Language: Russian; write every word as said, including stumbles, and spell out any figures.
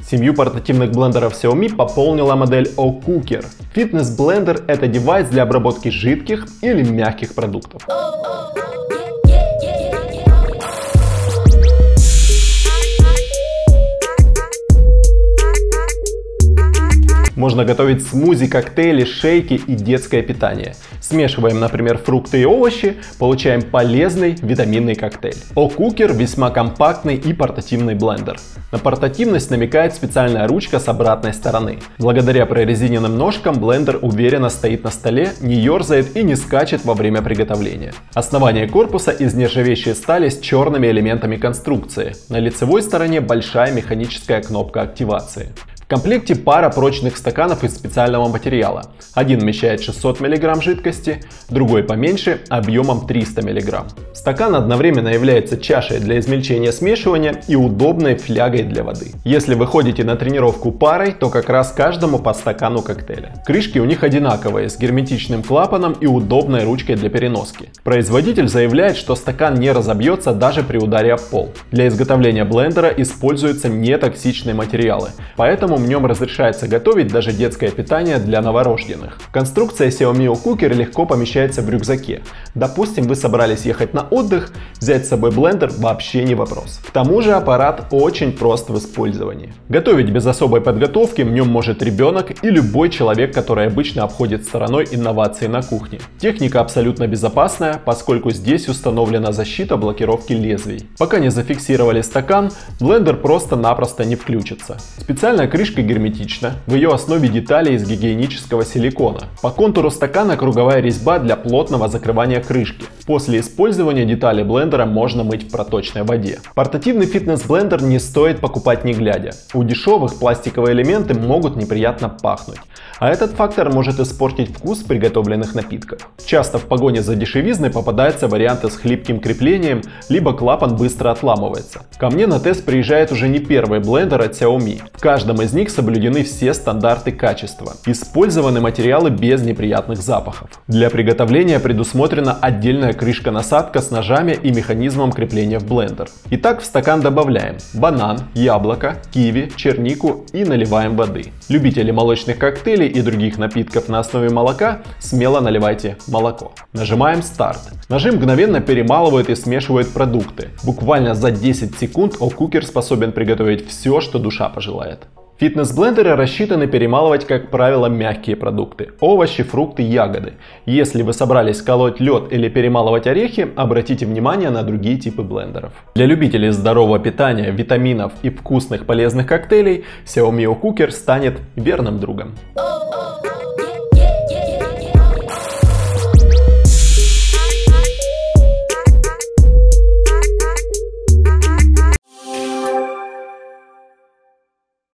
Семью портативных блендеров Xiaomi пополнила модель O-Cooker. Фитнес-блендер – это девайс для обработки жидких или мягких продуктов. Можно готовить смузи, коктейли, шейки и детское питание. Смешиваем, например, фрукты и овощи, получаем полезный витаминный коктейль. O-Cooker весьма компактный и портативный блендер. На портативность намекает специальная ручка с обратной стороны. Благодаря прорезиненным ножкам блендер уверенно стоит на столе, не ерзает и не скачет во время приготовления. Основание корпуса из нержавеющей стали с черными элементами конструкции. На лицевой стороне большая механическая кнопка активации. В комплекте пара прочных стаканов из специального материала. Один вмещает шестьсот миллиграмм жидкости, другой поменьше, объемом триста миллиграмм. Стакан одновременно является чашей для измельчения смешивания и удобной флягой для воды. Если вы ходите на тренировку парой, то как раз каждому по стакану коктейля. Крышки у них одинаковые, с герметичным клапаном и удобной ручкой для переноски. Производитель заявляет, что стакан не разобьется даже при ударе об пол. Для изготовления блендера используются нетоксичные материалы, поэтому в нем разрешается готовить даже детское питание для новорожденных. Конструкция Xiaomi O-Cooker легко помещается в рюкзаке. Допустим, вы собрались ехать на отдых, взять с собой блендер вообще не вопрос. К тому же аппарат очень прост в использовании. Готовить без особой подготовки в нем может ребенок и любой человек, который обычно обходит стороной инновации на кухне. Техника абсолютно безопасная, поскольку здесь установлена защита блокировки лезвий. Пока не зафиксировали стакан, блендер просто-напросто не включится. Специальная крышка герметична, в ее основе детали из гигиенического силикона. По контуру стакана круговая резьба для плотного закрывания крышки. После использования детали блендера можно мыть в проточной воде. Портативный фитнес-блендер не стоит покупать не глядя. У дешевых пластиковые элементы могут неприятно пахнуть, а этот фактор может испортить вкус приготовленных напитков. Часто в погоне за дешевизной попадаются варианты с хлипким креплением, либо клапан быстро отламывается. Ко мне на тест приезжает уже не первый блендер от Xiaomi. В каждом из них соблюдены все стандарты качества. Использованы материалы без неприятных запахов. Для приготовления предусмотрена отдельная крышка-насадка с ножами и механизмом крепления в блендер. Итак, в стакан добавляем банан, яблоко, киви, чернику и наливаем воды. Любители молочных коктейлей и других напитков на основе молока, смело наливайте молоко. Нажимаем старт. Ножи мгновенно перемалывают и смешивают продукты. Буквально за десять секунд O-Cooker способен приготовить все, что душа пожелает. Фитнес-блендеры рассчитаны перемалывать, как правило, мягкие продукты – овощи, фрукты, ягоды. Если вы собрались колоть лед или перемалывать орехи, обратите внимание на другие типы блендеров. Для любителей здорового питания, витаминов и вкусных полезных коктейлей Xiaomi O-Cooker станет верным другом.